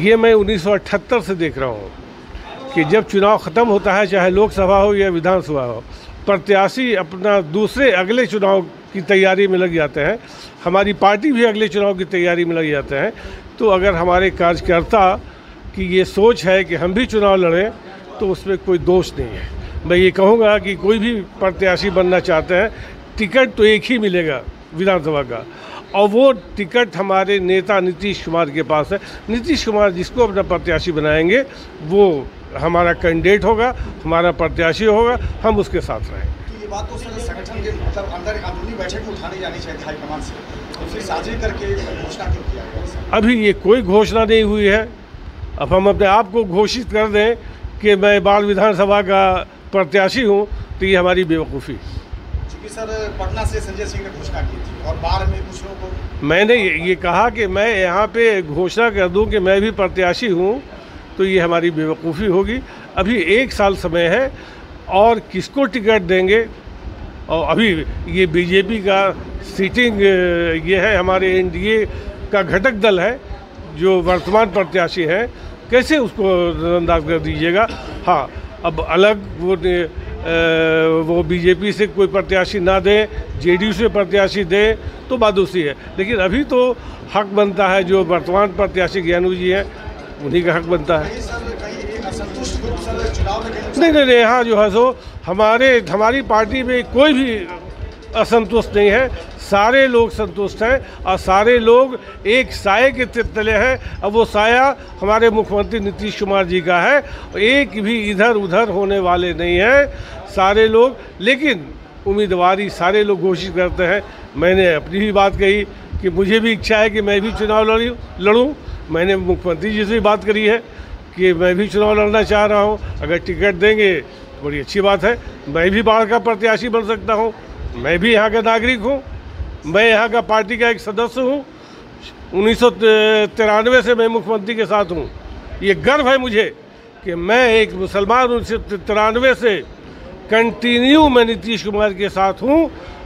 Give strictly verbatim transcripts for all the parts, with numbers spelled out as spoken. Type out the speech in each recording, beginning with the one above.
ये मैं उन्नीस सौ अठहत्तर से देख रहा हूँ कि जब चुनाव ख़त्म होता है, चाहे लोकसभा हो या विधानसभा हो, प्रत्याशी अपना दूसरे अगले चुनाव की तैयारी में लग जाते हैं। हमारी पार्टी भी अगले चुनाव की तैयारी में लग जाते हैं। तो अगर हमारे कार्यकर्ता की ये सोच है कि हम भी चुनाव लड़ें तो उसमें कोई दोष नहीं है। मैं ये कहूँगा कि कोई भी प्रत्याशी बनना चाहते हैं, टिकट तो एक ही मिलेगा विधानसभा का, और वो टिकट हमारे नेता नीतीश कुमार के पास है। नीतीश कुमार जिसको अपना प्रत्याशी बनाएंगे वो हमारा कैंडिडेट होगा, हमारा प्रत्याशी होगा, हम उसके साथ रहेंगे। ये बात तो संगठन के मतलब अंदर अंदरूनी बैठक में उठानी जानी चाहिए हाईकमान से, तो फिर साझी करके घोषणा क्यों किया गया? अभी ये कोई घोषणा नहीं हुई है। अब हम अपने आप को घोषित कर दें कि मैं बाढ़ विधानसभा का प्रत्याशी हूँ तो ये हमारी बेवकूफ़ी। क्योंकि सर पटना से संजय सिंह ने घोषणा की थी और बाढ़ में कुछ लोगों को मैंने ये कहा कि मैं यहाँ पे घोषणा कर दूँ कि मैं भी प्रत्याशी हूँ तो ये हमारी बेवकूफ़ी होगी। अभी एक साल समय है और किसको टिकट देंगे, और अभी ये बीजेपी का सीटिंग ये है, हमारे एनडीए का घटक दल है जो वर्तमान प्रत्याशी है, कैसे उसको नजरअंदाज कर दीजिएगा। हाँ, अब अलग वो वो बीजेपी से कोई प्रत्याशी ना दें, जेडीयू से प्रत्याशी दें तो बात दूसरी है, लेकिन अभी तो हक बनता है जो वर्तमान प्रत्याशी ज्ञानू जी हैं उन्हीं का हक बनता है। नहीं नहीं नहीं यहाँ जो है सो हमारे हमारी पार्टी में कोई भी असंतुष्ट नहीं है, सारे लोग संतुष्ट हैं और सारे लोग एक साये के तले हैं। अब वो साया हमारे मुख्यमंत्री नीतीश कुमार जी का है, एक भी इधर उधर होने वाले नहीं हैं सारे लोग। लेकिन उम्मीदवारी सारे लोग घोषित करते हैं। मैंने अपनी भी बात कही कि मुझे भी इच्छा है कि मैं भी चुनाव लड़ूँ लड़ूँ मैंने मुख्यमंत्री जी से भी बात करी है कि मैं भी चुनाव लड़ना चाह रहा हूँ, अगर टिकट देंगे तो बड़ी अच्छी बात है। मैं भी बाढ़ का प्रत्याशी बन सकता हूँ, मैं भी यहाँ का नागरिक हूँ, मैं यहाँ का पार्टी का एक सदस्य हूँ। उन्नीस सौ तिरानवे से मैं मुख्यमंत्री के साथ हूँ। ये गर्व है मुझे कि मैं एक मुसलमान उन्नीस सौ तिरानवे से कंटिन्यू मैं नीतीश कुमार के साथ हूँ,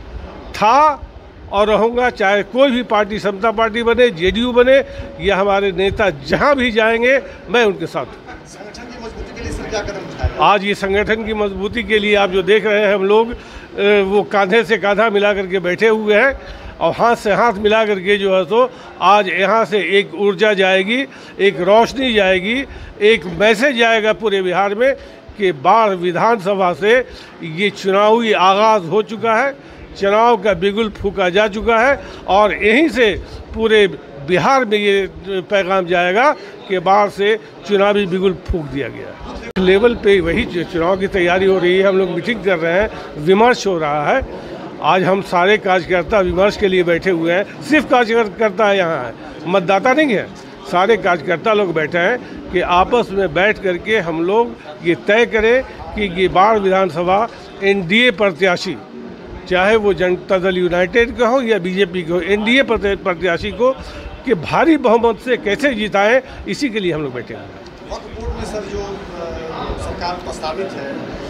था और रहूँगा, चाहे कोई भी पार्टी, समता पार्टी बने, जेडीयू बने या हमारे नेता जहाँ भी जाएंगे मैं उनके साथ हूँ। संगठन की मजबूती के लिए सर क्या कदम उठाएं? आज ये संगठन की मजबूती के लिए आप जो देख रहे हैं, हम लोग वो कांधे से कांधा मिला करके बैठे हुए हैं और हाथ से हाथ मिला करके जो है तो आज यहाँ से एक ऊर्जा जाएगी, एक रोशनी जाएगी, एक मैसेज जाएगा पूरे बिहार में कि बाढ़ विधानसभा से ये चुनावी आगाज़ हो चुका है, चुनाव का बिगुल फूका जा चुका है और यहीं से पूरे बिहार में ये पैगाम जाएगा कि बाढ़ से चुनावी बिगुल फूक दिया गया। लेवल पे वही चुनाव की तैयारी हो रही है, हम लोग मीटिंग कर रहे हैं, विमर्श हो रहा है। आज हम सारे कार्यकर्ता विमर्श के लिए बैठे हुए हैं। सिर्फ कार्यकर्ता यहाँ है, मतदाता नहीं है, सारे कार्यकर्ता लोग बैठे हैं कि आपस में बैठ करके हम लोग ये तय करें कि ये बाढ़ विधानसभा एनडीए प्रत्याशी, चाहे वो जनता दल यूनाइटेड का हो या बीजेपी का हो, एनडीए प्रत्याशी को कि भारी बहुमत से कैसे जिताएं, इसी के लिए हम लोग बैठे हैं। वक्फ बोर्ड में सर जो सरकार प्रस्तावित है,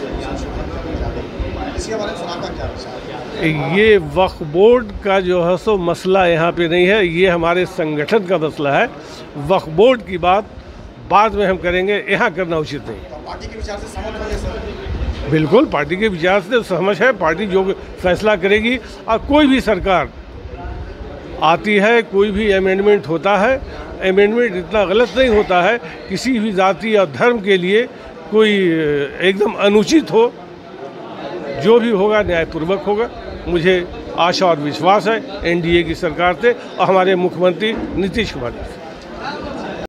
इसके बारे में आपका क्या विचार है? ये वक्फ बोर्ड का जो है सो मसला यहाँ पे नहीं है, ये हमारे संगठन का मसला है। वक्फ बोर्ड की बात बाद में हम करेंगे, यहाँ करना उचित नहीं। तो पार्टी के विचार से सहमत होंगे सर? बिल्कुल, पार्टी के विचार से सहमत है। पार्टी जो फैसला करेगी, और कोई भी सरकार आती है, कोई भी अमेंडमेंट होता है, अमेंडमेंट इतना गलत नहीं होता है किसी भी जाति या धर्म के लिए कोई एकदम अनुचित हो। जो भी होगा न्यायपूर्वक होगा। मुझे आशा और विश्वास है एनडीए की सरकार से और हमारे मुख्यमंत्री नीतीश कुमार जी से।